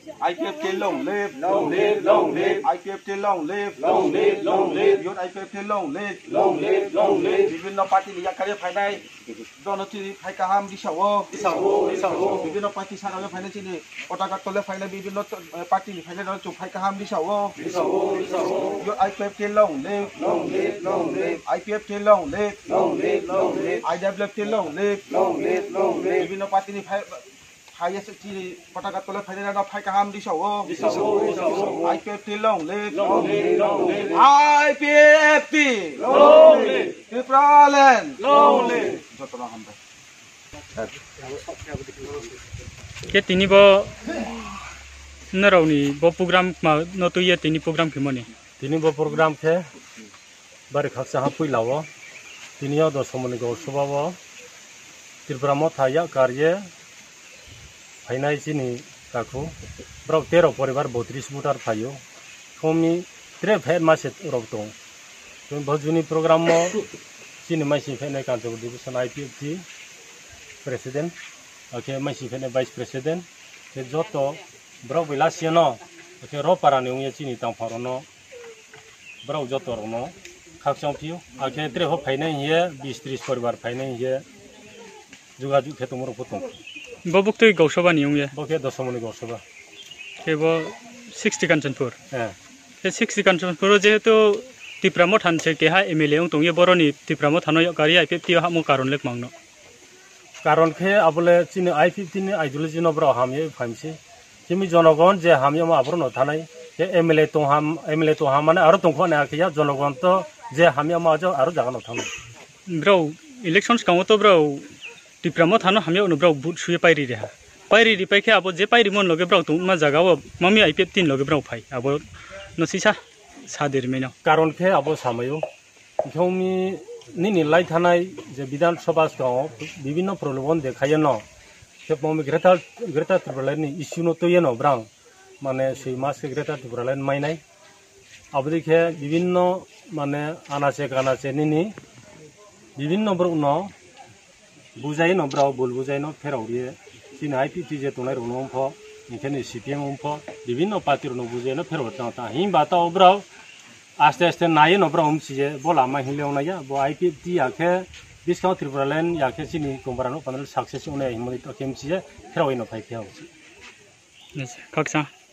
IPFT long live, long live, long live. IPFT long live, long live, long live. Youth IPFT long live, long live, long live. বিভিন্ন party নিয়া কারে ফাইনাই দনতি phi কাহাম দিছাও বিভিন্ন party সারাবে ফাইনাই চিনি পতাকা তলে ফাইনাই বিভিন্ন পার্টি নি ফাইনাই দন ফাই কাহাম দিছাও Youth IPFT long live, long live, long live. IPFT long live, long live, long live. IWFT long live, long live, long live. বিভিন্ন পার্টি নি ফাই Highest পতাকা তলে ফাইনাই না ফাই কাহাম দিছাও IPFT long live, long live, long live. IPFT long live. Triplaland long live. যতনা হামদা ke tini bo narauni bo program ma no to ye tini program ke mane tini bo program ke bari khaksa ha pui lawo tini yo 10 mone go subabo Tripura mo thaya karye फाइनाई चिनी काकू ब्राउ 13 परिवार 32 बुटार थायो थोमी 3 फेर मासे रबतो तो भजुनी programme मो चिनी माइसी फेने काजो डिविजन IPFT प्रेसिडेंट ओके माइसी फेने वाइस प्रेसिडेंट के जोतो ब्राउ बिलासिनो ओके रो पारानि उये चिनी तांफारनो ब्राउ जोतो रनो खाकसं पियो ओके 3 हो फाइनाई हे 20-30 परिवार फाइनाई हे जुगाजु खेतमरो Fatto Bobuk tu gausoba ni ungye. Bokeh 10 mone gausoba. Kebo 60 Kanchanpur. Ke 60 Kanchanpur je to Tripura mo than se ke ha MLA ung tongye boroni Tripura mo thano kari IPFT ha mo karon lek mangno. Karon ke abole chini IPFT ni ideology no bro hamye phamsi. Kimi jonogon je hamye mo abro no thanai ke MLA to ham mane aro tongkho na khiya jonogon to je hamye mo ajo aro jaga no thanai. Bro elections kamo to bro Tripura mo thano hamya unu bro but suye pairi reha pairi ri paike abo je pairi mon loge bro tuma jaga o mami IPFT loge bro phai abo no sisa sadir meno karon ke abo samayo jomi nini lai thanai je bidan sabha to bibhinno prolobon dekhaye no ke mami greta Tripura ni issue no to yeno brang mane sei mas ke greta Tripura mai nai abodi ke bibhinno mane anache nini bibhinno bro no बुझाई न ब्राउ बोल बुझाई न फेराउरिए चिन IPFT जे तोनाय रनम फ इनखेने CPM फ विभिन्न party run बुझाई न फेराउता ता हिम बाता ब्राउ आस्ते आस्ते नाय न ब्राउ हमसिजे बोला मा हिलेवना या बो IPFT याखे बिस्काउ Tripuraland याखे चिनि कमबारानो 15 सक्सेस उनाय हिमनि तो केमसिजे फेराउइ न फाइ फेहाउ kaksa